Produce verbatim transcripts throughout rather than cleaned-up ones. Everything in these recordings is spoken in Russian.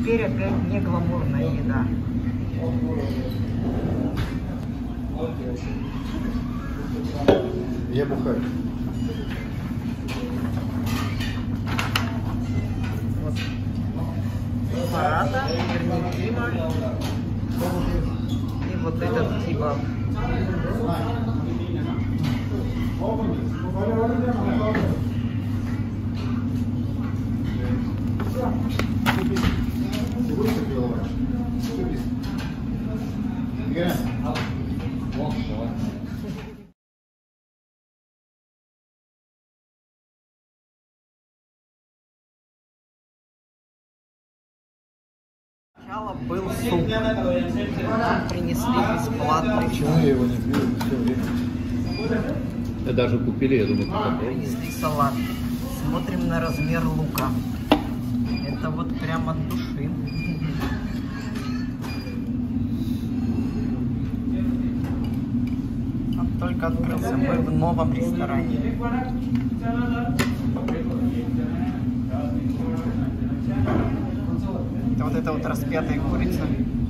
теперь опять не гламурная еда. Я бухаю. Вот. Парада, вернее, Дима. И вот этот типа. Сначала был суп. Нам принесли бесплатный. Почему я его не пью все время? Да даже купили, я думаю, Нам принесли салат. Смотрим на размер лука. Это вот прям от души. Он только открылся. Мы в новом ресторане. Это вот эта вот распятая курица.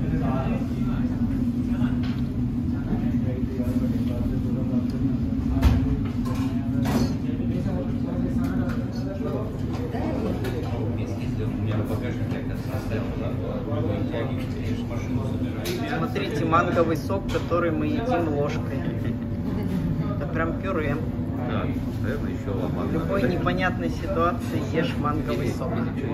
Смотрите, манговый сок, который мы едим ложкой. Это прям пюре. Да, это еще ломано. В любой непонятной ситуации ешь манговый сок.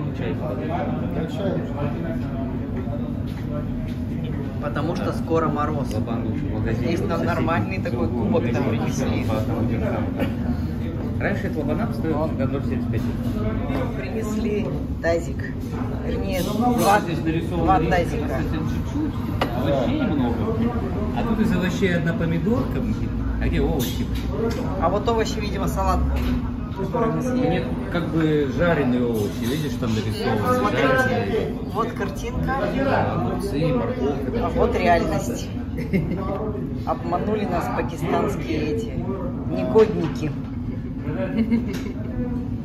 Потому что скоро мороз. Здесь нам нормальный такой кубок там принесли. Раньше этот лобанап стоил ноль семьдесят пять. Принесли тазик. Вернее, два, Здесь нарисовано два рис, тазика. совсем чуть-чуть, овощей много. А тут из овощей одна помидорка, а где овощи? А вот овощи, видимо, салат, который мы съели. Нет, как бы жареные овощи, видишь, там нарисованы. Смотрите, Жареные. вот картинка, Да, огурцы, морковка. а вот реальность. Обманули нас пакистанские эти негодники.